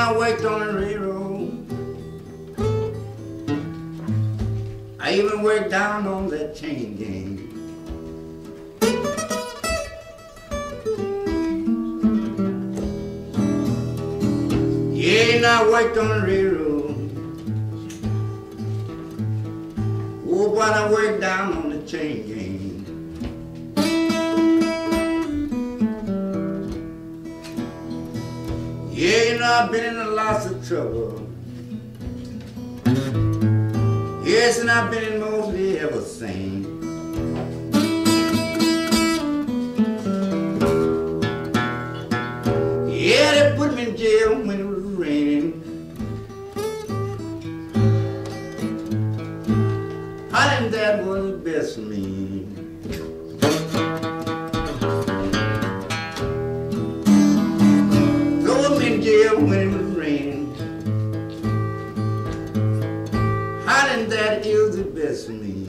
I worked on the railroad. I even worked down on that chain gang. Yeah, and I worked on the railroad. Oh, but I worked down on the chain gang. Yeah, you know, I've been in lots of trouble. Yes, and I've been in mostly everything. Yeah, they put me in jail when it was raining. I think that was the best for me. Throw me in jail when it was raining. I think that is the best for me.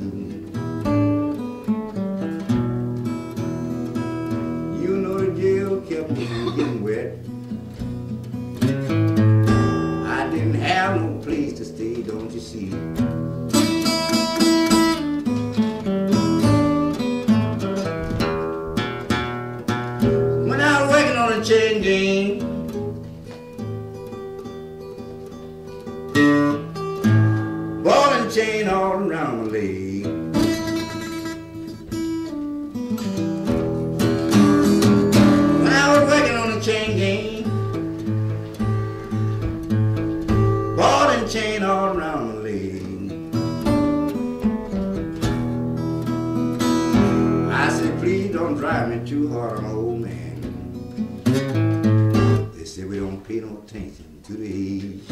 You know the jail kept me from getting wet. I didn't have no place to stay, don't you see? When I was working on a chain gang, ball and chain all around my leg. When I was working on a chain gang, ball and chain all around my leg. I said, please don't drive me too hard, I'm an old man. They said we don't pay no attention to the age.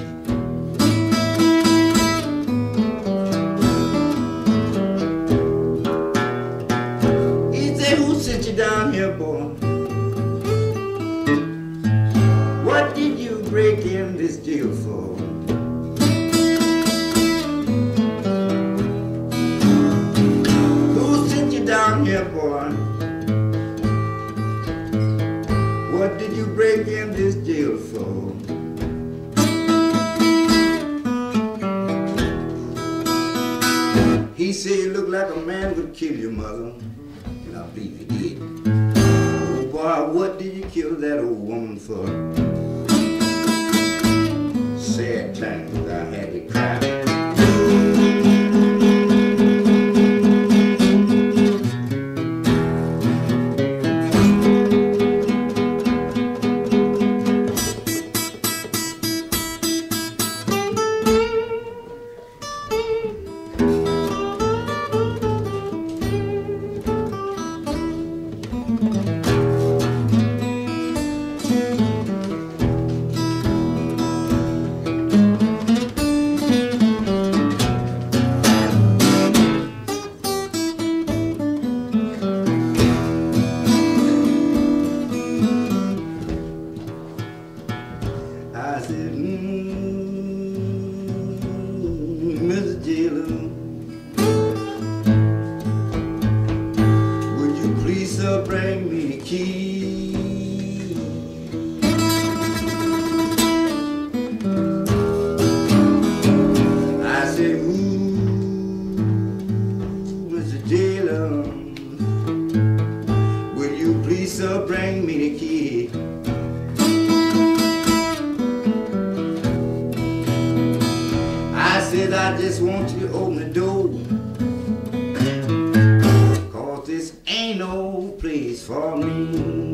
Sit you down here, boy. What did you break in this jail for? Who sent you down here, boy? What did you break in this jail for? He said you look like a man would kill your mother. I believe he did. Oh boy, what did you kill that old woman for? Sad times I had to cry. I said, Mr. Jailer, would you please bring me the key? I said, Mr. Jailer, would you please bring me the key? I said, I just want you to open the door, 'cause this ain't no place for me.